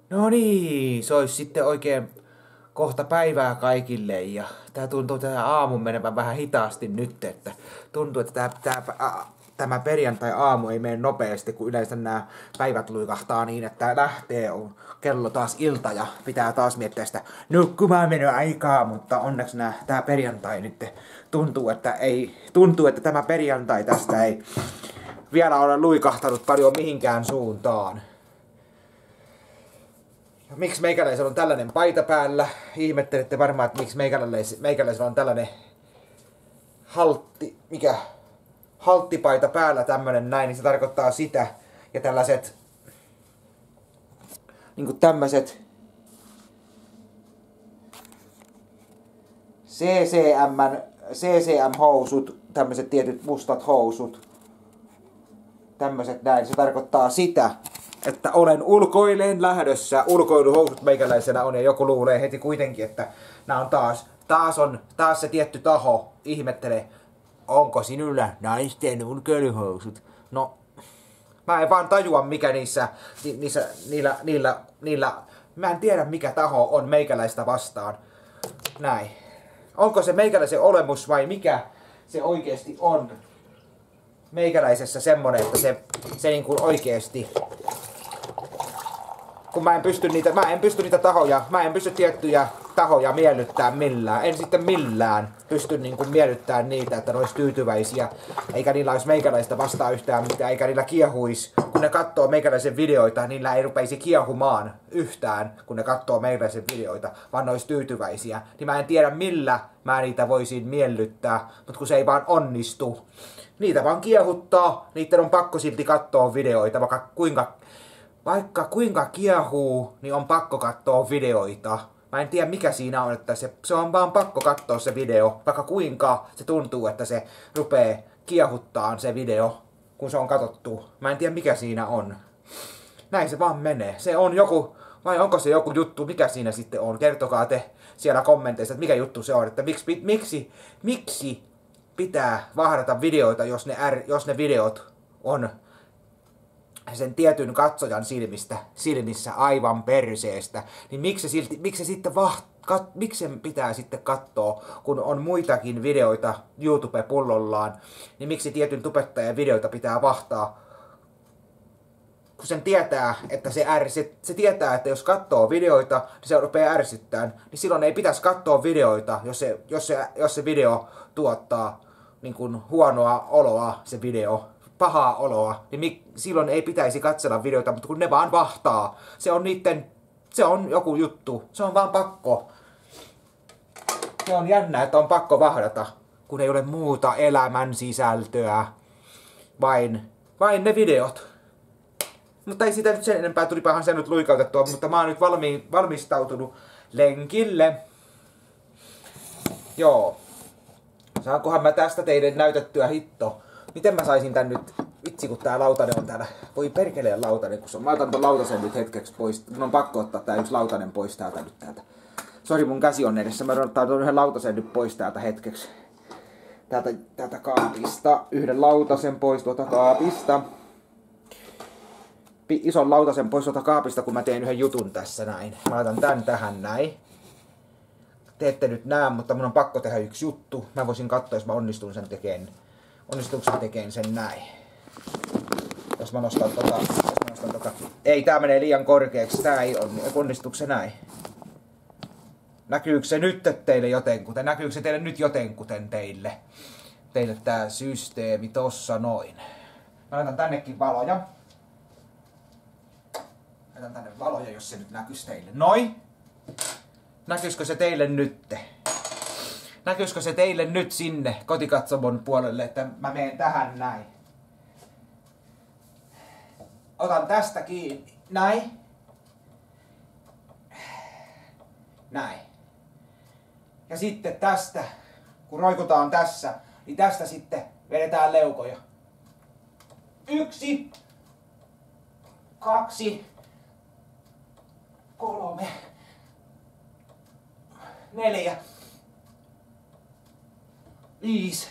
No niin, se olisi sitten oikein kohta päivää kaikille ja tää tuntuu tää aamun menevän vähän hitaasti nyt, että tuntuu, että tämä perjantai-aamu ei mene nopeasti, kun yleensä nämä päivät luikahtaa niin, että lähtee, on kello taas ilta ja pitää taas miettiä sitä nukkumaan menoa aikaa, mutta onneksi tää perjantai nyt tuntuu, että tämä perjantai tästä ei vielä ole luikahtanut paljon mihinkään suuntaan. Miksi meikäläisellä on tällainen paita päällä? Ihmettelette varmaan, että miksi meikäläisellä on tällainen halttipaita päällä tämmönen näin, niin se tarkoittaa sitä. Ja tällaiset niinku tämmöiset CCM-housut, tämmöiset tietyt mustat housut. Tämmöiset näin, se tarkoittaa sitä, että olen ulkoileen lähdössä. Ulkoiluhousut meikäläisenä on ja joku luulee heti kuitenkin, että nämä on taas se tietty taho ihmettelee, onko sinulla naisten ulkoiluhousut? No, mä en vaan tajua mikä niillä mä en tiedä mikä taho on meikäläistä vastaan. Näin. Onko se meikäläisen olemus vai mikä se oikeesti on meikäläisessä semmonen, että se niin kuin oikeesti, kun mä en pysty niitä tahoja, mä en pysty tiettyjä tahoja miellyttää millään. En sitten millään pysty niin kuin miellyttämään niitä, että ne olisi tyytyväisiä. Eikä niillä olisi meikäläistä vastaan yhtään mitään, eikä niillä kiehuisi. Kun ne katsoo meikäläisen videoita, niillä ei rupeisi kiehumaan yhtään, kun ne katsoo meikäläisen videoita, vaan ne olisi tyytyväisiä. Niin mä en tiedä millä mä niitä voisin miellyttää, mutta kun se ei vaan onnistu. Niitä vaan kiehuttaa, niiden on pakko silti katsoa videoita, vaikka kuinka kiehuu, niin on pakko katsoa videoita. Mä en tiedä mikä siinä on, että se on vaan pakko katsoa se video, vaikka kuinka se tuntuu, että se rupee kiehuttaan se video, kun se on katsottu. Mä en tiedä mikä siinä on. Näin se vaan menee. Se on joku, vai onko se joku juttu, mikä siinä sitten on? Kertokaa te siellä kommenteissa, että mikä juttu se on, että miksi pitää vahdata videoita, jos ne videot on sen tietyn katsojan silmissä aivan perseestä, niin miksi sen pitää sitten katsoa, kun on muitakin videoita YouTube-pullollaan, niin miksi tietyn tubettajan videoita pitää vahtaa, kun sen tietää, että se tietää, että jos katsoo videoita, niin se rupeaa ärsyttämään, niin silloin ei pitäisi katsoa videoita, jos se video tuottaa niin kuin huonoa oloa, se video, pahaa oloa, niin silloin ei pitäisi katsella videoita, mutta kun ne vaan vahtaa, se on joku juttu, se on vaan pakko. Se on jännä, että on pakko vahdata, kun ei ole muuta elämän sisältöä, vain ne videot. Mutta ei sitä nyt sen enempää, tulipahan se nyt luikautettua, mutta mä oon nyt valmistautunut lenkille. Joo. Saankohan mä tästä teille näytettyä hitto? Miten mä saisin tän nyt? Vitsi kun tää lautanen on täällä. Voi perkeleen lautanen, kun mä otan ton lautasen nyt hetkeksi pois. Mun on pakko ottaa tää yksi lautanen pois täältä nyt täältä. Sori, mun käsi on edessä. Mä otan ton yhden lautasen nyt pois täältä hetkeksi. Täältä kaapista. Yhden lautasen pois tuota kaapista. Ison lautasen pois tuota kaapista, kun mä teen yhden jutun tässä näin. Mä laitan tän tähän näin. Te ette nyt näe, mutta mun on pakko tehdä yksi juttu. Mä voisin katsoa, jos mä onnistun sen tekemään. Onnistuuko mä tekemään sen näin? Jos mä nostan tota. Ei, tää menee liian korkeaksi. Tää ei onnistuuko se näin? Näkyykö se nyt teille jotenkuten? Näkyykö se teille nyt jotenkuten teille? Teille tää systeemi tossa noin. Mä laitan tännekin valoja. Laitan tänne valoja, jos se nyt näkyisi teille. Noin! Näkyisikö se teille nytte? Näkyisikö se teille nyt sinne kotikatsomon puolelle, että mä menen tähän näin? Otan tästä kiinni. Näin. Näin. Ja sitten tästä, kun roikutaan tässä, niin tästä sitten vedetään leukoja. 1, 2, 3, 4, 5,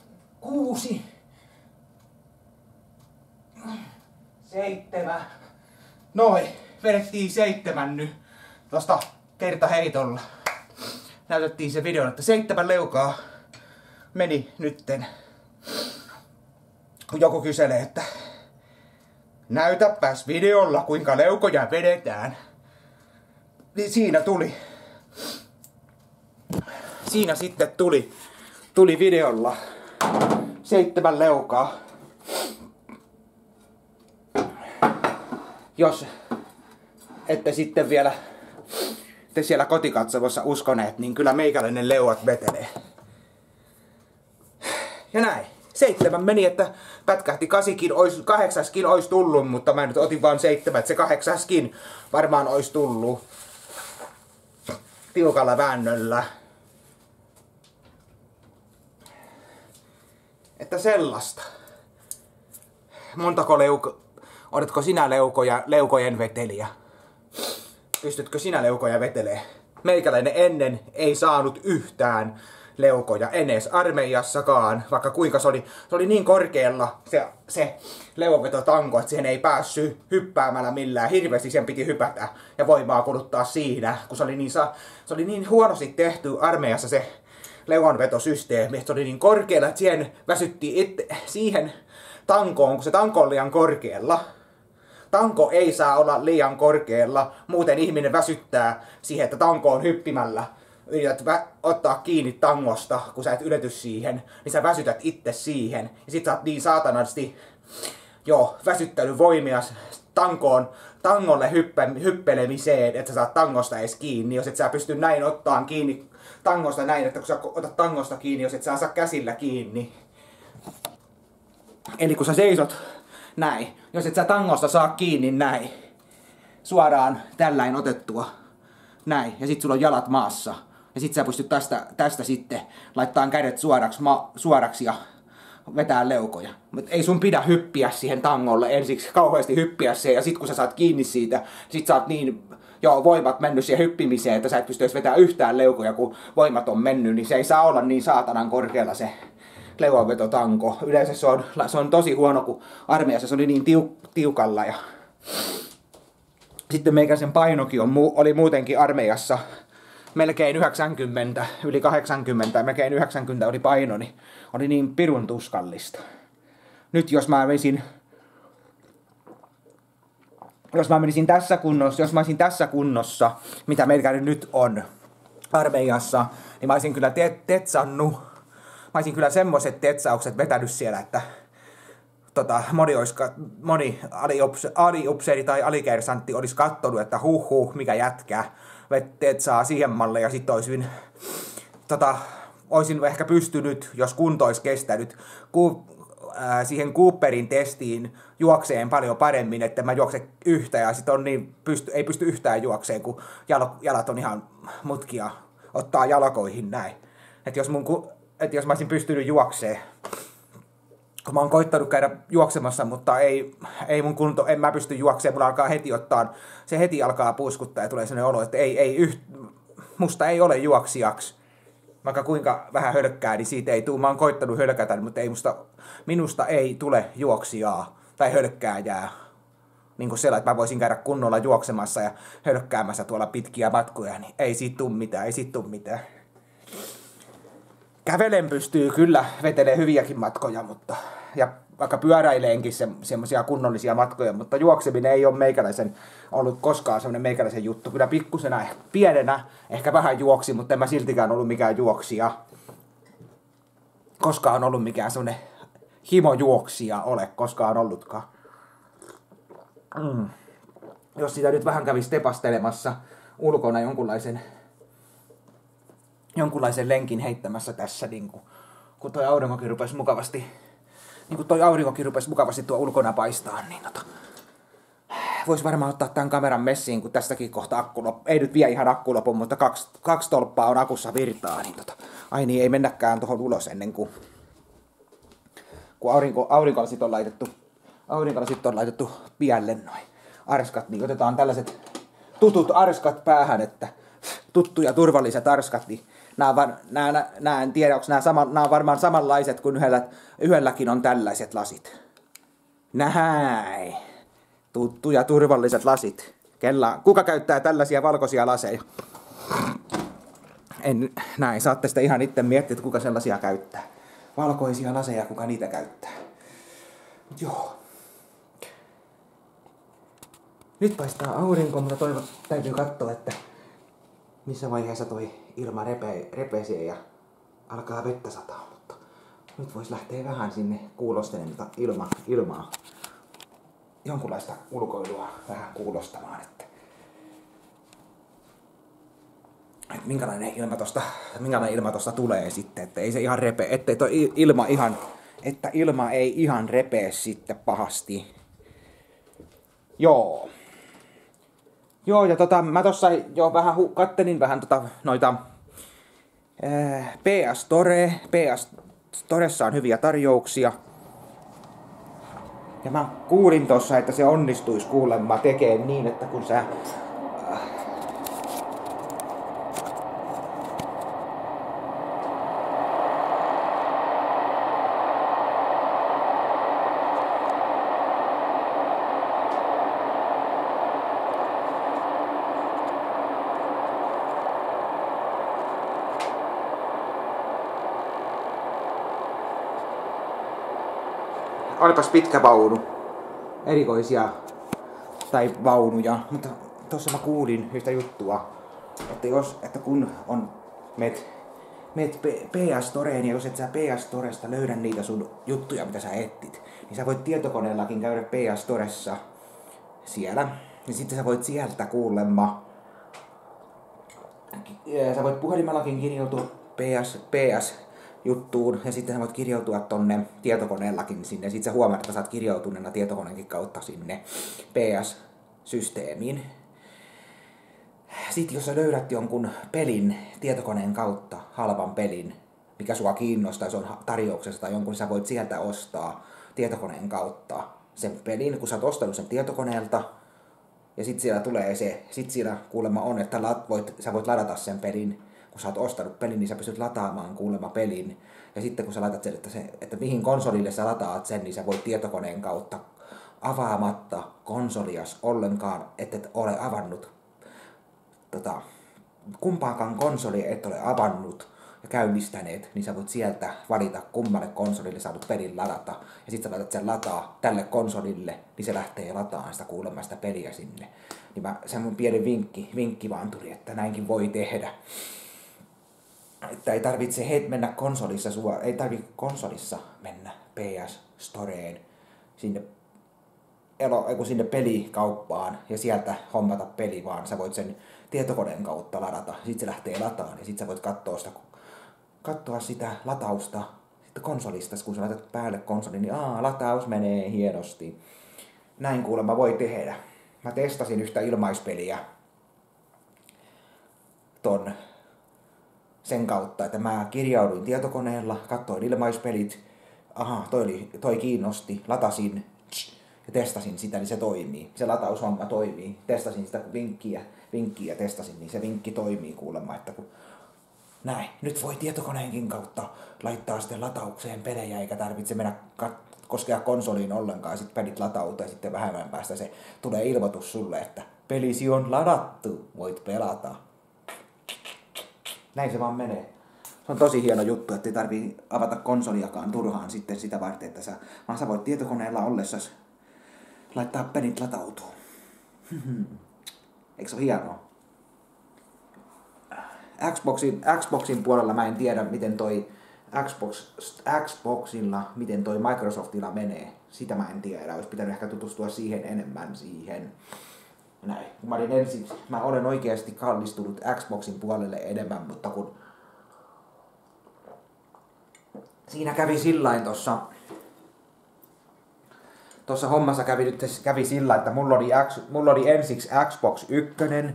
6, 7, Noin, vedettiin 7 nyt tosta kertaheitolla. Näytettiin se video, että 7 leukaa meni nytten. Kun joku kyselee, että näytäpäs videolla kuinka leukoja vedetään. Niin siinä tuli. Siinä sitten tuli videolla 7 leukaa. Jos ette sitten vielä te siellä kotikatsomossa uskoneet, niin kyllä meikäläinen leuat vetelee. Ja näin. 7 meni, että pätkähti 8kin olisi tullut, mutta mä nyt otin vaan 7, että se 8kin varmaan olisi tullut tiukalla väännöllä. Että sellaista. Montako oletko sinä leukojen vetelijä? Pystytkö sinä leukoja vetelee? Meikäläinen ennen ei saanut yhtään leukoja, en edes armeijassakaan, vaikka kuinka se oli niin korkealla se leuanvetotanko, että siihen ei päässyt hyppäämällä millään. Hirveästi sen piti hypätä ja voimaa kuluttaa siinä, kun se oli niin huonosti tehty armeijassa se leuanvetosysteemi, että se oli niin korkealla, että siihen väsyttiin siihen tankoon, kun se tanko on liian korkealla. Tanko ei saa olla liian korkealla, muuten ihminen väsyttää siihen, että tanko on hyppimällä. Yrität ottaa kiinni tangosta, kun sä et ylety siihen, niin sä väsytät itse siihen. Ja sit sä oot niin saatanasti väsyttänyt voimia tangolle hyppelemiseen, että sä saat tangosta edes kiinni. Jos et sä pysty näin ottaa kiinni tangosta näin, että kun sä otat tangosta kiinni, jos et sä saa käsillä kiinni. Eli kun sä seisot näin, jos et sä tangosta saa kiinni näin, suoraan tälläin otettua, näin, ja sit sulla on jalat maassa. Ja sit sä pystyt tästä sitten laittaa kädet suoraksi ja vetää leukoja. Mut ei sun pidä hyppiä siihen tangolle ensiksi, kauheasti hyppiä siihen, ja sit kun sä saat kiinni siitä, sit sä oot niin voimat mennyt siihen hyppimiseen, että sä et pysty edes vetää yhtään leukoja, kun voimat on mennyt, niin se ei saa olla niin saatanan korkealla se leuanvetotanko. Yleensä se on tosi huono, kun armeijassa se oli niin tiukalla. Ja sitten meikäisen painokin oli muutenkin armeijassa melkein 90, yli 80, melkein 90 oli paino, niin oli niin pirun tuskallista. Nyt jos mä menisin tässä kunnossa, mitä meillä nyt on armeijassa, niin mä olisin kyllä tetsannut. Mä olisin kyllä semmoiset tetsaukset vetänyt siellä, että moni aliupseeri tai alikersantti olisi kattonut, että mikä jätkä tetsaa siihen malleen, ja sit olisin ehkä pystynyt, jos kunto olisi kestänyt, siihen Cooperin testiin juokseen paljon paremmin, että mä juoksen yhtä, ja sit ei pysty yhtään juokseen, kun jalat on ihan mutkia ottaa jalkoihin näin. Että jos mä olisin pystynyt juokseen, kun mä oon koittanut käydä juoksemassa, mutta ei mun kunto, en mä pysty juokseen, mulla alkaa heti alkaa puuskuttaa ja tulee sellainen olo, että musta ei ole juoksijaksi. Vaikka kuinka vähän hölkkää, niin siitä ei tule. Mä oon koittanut hölkätä, mutta minusta ei tule juoksijaa tai hölkkääjää. Niin kuin sellainen, että mä voisin käydä kunnolla juoksemassa ja hölkkäämässä tuolla pitkiä matkoja, niin ei siitä tuu mitään. Kävelen pystyy kyllä vetelee hyviäkin matkoja, ja vaikka pyöräileenkin semmoisia kunnollisia matkoja, mutta juokseminen ei ole meikäläisen ollut koskaan semmoinen meikäläisen juttu. Kyllä pikkusena, pienenä ehkä vähän juoksi, mutta en mä siltikään ollut mikään juoksija. Koskaan ollut mikään semmoinen himojuoksija ole koskaan ollutkaan. Jos sitä nyt vähän kävisi tepastelemassa ulkona jonkunlaisen lenkin heittämässä tässä, niin kun toi aurinkokin rupesi mukavasti tuo ulkona paistaa, niin voisi varmaan ottaa tämän kameran messiin, kun tästäkin kohta akku loppu. Ei nyt vie ihan akku loppu, mutta kaksi tolppaa on akussa virtaa, niin ei mennäkään tuohon ulos ennen kuin aurinkolasit on laitettu pialle noin arskat, niin otetaan tällaiset tutut arskat päähän, että tuttu ja turvalliset arskat, niin nämä en tiedä, onko nämä on varmaan samanlaiset kuin yhdelläkin on tällaiset lasit. Näin. tuttuja turvalliset lasit. Kuka käyttää tällaisia valkoisia laseja? Näin, saatte sitä ihan itse miettiä, että kuka sellaisia käyttää. Valkoisia laseja, kuka niitä käyttää. Joo. Nyt paistaa aurinko, mutta täytyy katsoa, että missä vaiheessa toi ilma repesee ja alkaa vettä sataa. Mutta nyt vois lähteä vähän sinne kuulostelemaan ilmaa. Jonkunlaista ulkoilua vähän kuulostamaan, että minkälainen ilma tosta tulee sitten, että ei se ihan ettei toi ilma ei ihan repee sitten pahasti. Joo, ja mä tossa jo vähän kattelin vähän noita PS Storessa on hyviä tarjouksia. Ja mä kuulin tossa, että se onnistuisi kuulemma tekemään niin, että kun sä olipas pitkä vaunu. Erikoisia tai vaunuja, mutta tossa mä kuulin yhtä juttua, että kun meet PS Storeen ja jos et sä PS Storesta löydä niitä sun juttuja, mitä sä etsit, niin sä voit tietokoneellakin käydä PS Storessa siellä. Ja sitten sä voit sieltä kuulemma, sä voit puhelimellakin kirjautua PS juttuun ja sitten sä voit kirjautua tonne tietokoneellakin sinne. Ja sit sä huomaat, että sä oot kirjautuneena tietokoneenkin kautta sinne PS-systeemiin. Sitten jos sä löydät jonkun pelin tietokoneen kautta, halvan pelin, mikä sua kiinnostaa, se on tarjouksessa tai jonkun, sä voit sieltä ostaa tietokoneen kautta sen pelin, kun sä oot ostanut sen tietokoneelta. Ja sit siellä tulee sit siellä kuulemma on, että sä voit ladata sen pelin. Kun sä oot ostanut pelin, niin sä pystyt lataamaan kuulemma pelin. Ja sitten kun sä laitat sen, että mihin konsolille sä lataat sen, niin sä voit tietokoneen kautta avaamatta konsolias ollenkaan, et ole avannut kumpaakaan konsolia et ole avannut ja käynnistäneet, niin sä voit sieltä valita kummalle konsolille sä haluat pelin ladata. Ja sit sä laitat sen lataa tälle konsolille, niin se lähtee lataamaan sitä kuulemma sitä peliä sinne. Niin se on mun pieni vinkki vaan tuli, että näinkin voi tehdä. Että ei tarvitse mennä konsolissa mennä PS Storeen sinne pelikauppaan ja sieltä hommata peli, vaan sä voit sen tietokoneen kautta ladata. Sitten se lähtee lataan ja sitten sä voit katsoa sitä latausta sitten konsolista, kun sä laitat päälle konsolin, niin lataus menee hienosti. Näin kuulemma voi tehdä. Mä testasin yhtä ilmaispeliä sen kautta, että mä kirjauduin tietokoneella, katsoin ilmaispelit, toi kiinnosti, latasin ja testasin sitä, niin se toimii. Se lataushomma toimii. Testasin sitä vinkkiä testasin, niin se vinkki toimii kuulemma, että kun näin, nyt voi tietokoneenkin kautta laittaa sitten lataukseen pelejä, eikä tarvitse mennä koskea konsoliin ollenkaan, sitten pelit latautuu ja sitten vähemmän päästä se tulee ilmoitus sulle, että pelisi on ladattu, voit pelata. Näin se vaan menee. Se on tosi hieno juttu, että ei tarvii avata konsoliakaan turhaan sitten sitä varten, että sä voit tietokoneella ollessasi laittaa pelit latautuu. Eikö se ole hienoa? Xboxin puolella mä en tiedä, miten toi Xboxilla, miten toi Microsoftilla menee. Sitä mä en tiedä. Olisi pitänyt ehkä tutustua siihen enemmän siihen. Näin. Mä olen oikeasti kallistunut Xboxin puolelle enemmän, mutta kun siinä kävi sillain tuossa hommassa kävi sillä, että mulla oli ensiksi Xbox 1,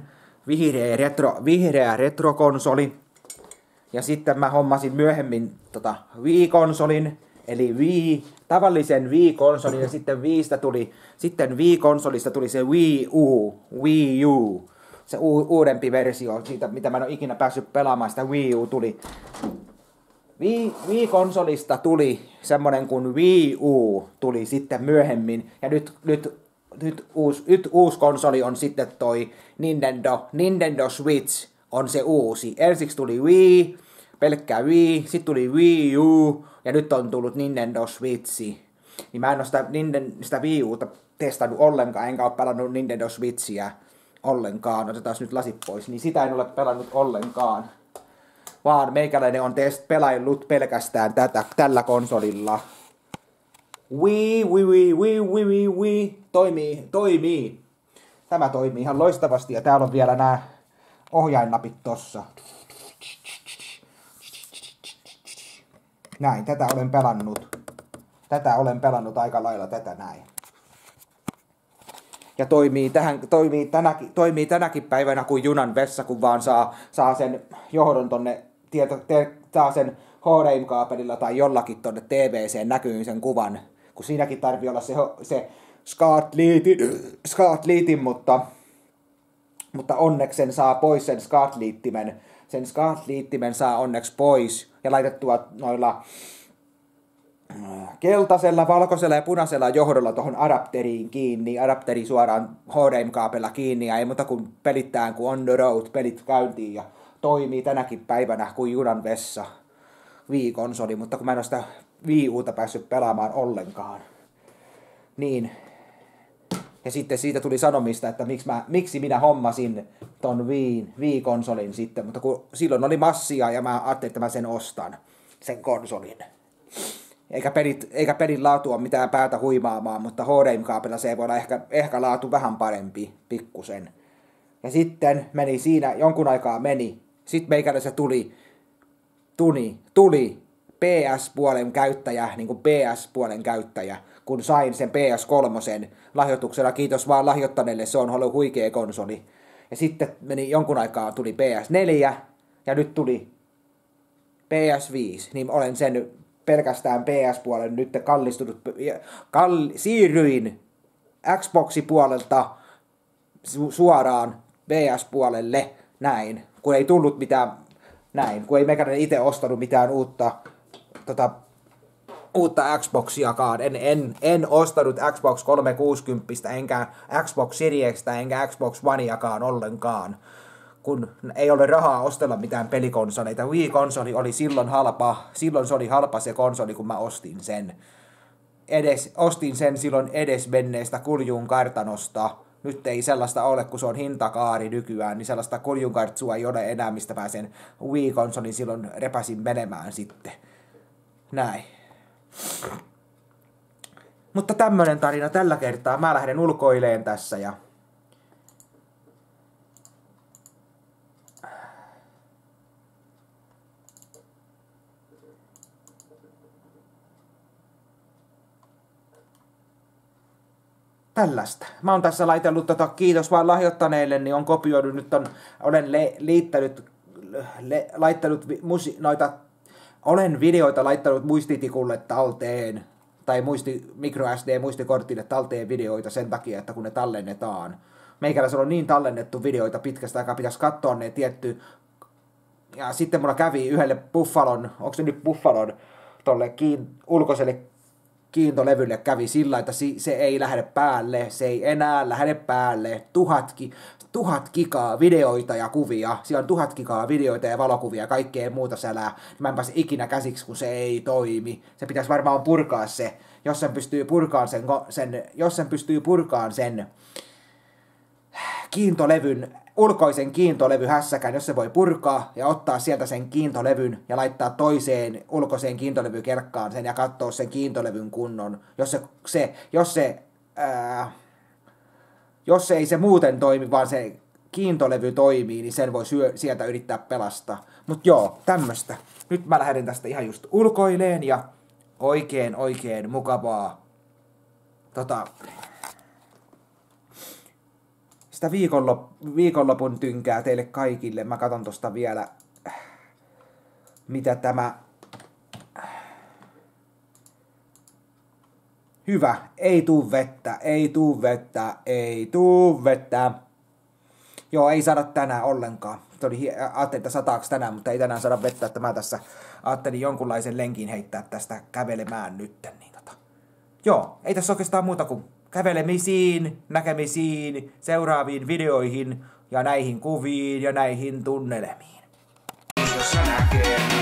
vihreä retrokonsoli, ja sitten mä hommasin myöhemmin Wii-konsolin, eli tavallisen Wii-konsolin, ja sitten Wii-konsolista tuli se Wii U, se uudempi versio siitä, mitä mä en ole ikinä päässyt pelaamaan, sitä Wii U tuli. Wii-konsolista tuli semmonen kuin Wii U tuli sitten myöhemmin, ja nyt nyt uusi konsoli on sitten toi Nintendo Switch on se uusi. Ensiksi tuli Wii, pelkkää Wii, sitten tuli Wii U ja nyt on tullut Nintendo Switchi. Niin mä en ole sitä Wii Uta testannut ollenkaan, enkä ole pelannut Nintendo Switchiä ollenkaan. Otetaan nyt lasit pois, niin sitä en ole pelannut ollenkaan. Vaan meikäläinen on pelaillut pelkästään tällä konsolilla. Wii. Toimii. Tämä toimii ihan loistavasti ja täällä on vielä nämä ohjainnapit tossa. Näin, tätä olen pelannut aika lailla tätä näin. Ja toimii tänäkin päivänä kuin junan vessa, kun vaan saa sen johdon tonne saa sen HDMI-kaapelilla tai jollakin tonne TVC:n näkyy sen kuvan. Kun siinäkin tarvii olla se SCART-liitin, mutta onneksi sen saa pois sen SCART-liittimen. Sen SCART-liittimen saa onneksi pois ja laitettua noilla keltaisella, valkoisella ja punaisella johdolla tuohon adapteriin kiinni, adapteri suoraan HDMI-kaapella kiinni ja ei muuta kuin pelittään kuin on the road, pelit käyntiin ja toimii tänäkin päivänä kuin junan vessa Wii-konsoli, mutta kun mä en ole sitä Wii Uta päässyt pelaamaan ollenkaan. Niin. Ja sitten siitä tuli sanomista, että miksi minä hommasin ton Wii-konsolin sitten, mutta kun silloin oli massia ja mä ajattelin, että mä sen ostan, sen konsolin. Eikä pelin laatu ole mitään päätä huimaamaan, mutta HDMI-kaapella se voi olla ehkä laatu vähän parempi, pikkusen. Ja sitten meni siinä, jonkun aikaa meni. Sitten meikäläisen tuli PS-puolen käyttäjä, niin kuin PS-puolen käyttäjä, kun sain sen PS3 lahjoituksena. Kiitos vaan lahjoittaneelle, se on ollut huikea konsoli. Ja sitten meni jonkun aikaa, tuli PS4 ja nyt tuli PS5, niin olen sen pelkästään PS-puolen nyt kallistunut. Siirryin Xbox-puolelta suoraan PS-puolelle näin, kun ei tullut mitään näin, kun ei meikäläinen itse ostanut mitään uutta Xboxiakaan. En ostanut Xbox 360 enkä Xbox Seriestä enkä Xbox Oneiakaan ollenkaan, kun ei ole rahaa ostella mitään pelikonsoleita. Wii-konsoli oli silloin halpa. Silloin se oli halpa se konsoli, kun mä ostin sen. Ostin sen silloin edesmenneestä Kuljun kartanosta. Nyt ei sellaista ole, kun se on hintakaari nykyään, niin sellaista kuljunkartsua ei ole enää, mistä pääsen Wii-konsolin silloin repäsin menemään sitten. Näin. Mutta tämmönen tarina tällä kertaa. Mä lähden ulkoileen tässä ja tällaista. Mä oon tässä laitellut kiitos vaan lahjoittaneille, niin on kopioinut, nyt olen olen videoita laittanut muistitikulle talteen, tai micro SD muistikortille talteen videoita sen takia, että kun ne tallennetaan. Meikäläisellä on niin tallennettu videoita pitkästä aikaa, pitäisi katsoa ne tietty. Ja sitten mulla kävi yhdelle Buffalon, onko se nyt Buffalon, tolle ulkoiselle kiintolevylle kävi sillä, että se ei lähde päälle, se ei enää lähde päälle, 1000 gigaa videoita ja kuvia, siellä on 1000 gigaa videoita ja valokuvia ja kaikkea muuta sälää, mä en pääse ikinä käsiksi, kun se ei toimi, se pitäisi varmaan purkaa se, jos sen pystyy purkaan sen kiintolevyn, ulkoisen kiintolevyhässäkän, jos se voi purkaa ja ottaa sieltä sen kiintolevyn ja laittaa toiseen ulkoiseen kiintolevykelkkaan sen ja katsoa sen kiintolevyn kunnon. Jos ei se muuten toimi, vaan se kiintolevy toimii, niin sen voi sieltä yrittää pelastaa. Mut joo, tämmöstä. Nyt mä lähden tästä ihan just ulkoileen ja oikein mukavaa sitä viikonlopun tynkää teille kaikille. Mä katon tosta vielä, mitä tämä. Hyvä, ei tuu vettä. Joo, ei saada tänään ollenkaan. Ajattelin, että sataaks tänään, mutta ei tänään saada vettä, että mä tässä ajattelin jonkunlaisen lenkin heittää tästä kävelemään nytten. Niin joo, ei tässä oikeastaan muuta kuin kävelemisiin, näkemisiin, seuraaviin videoihin ja näihin kuviin ja näihin tunnelmiin. Jos näkee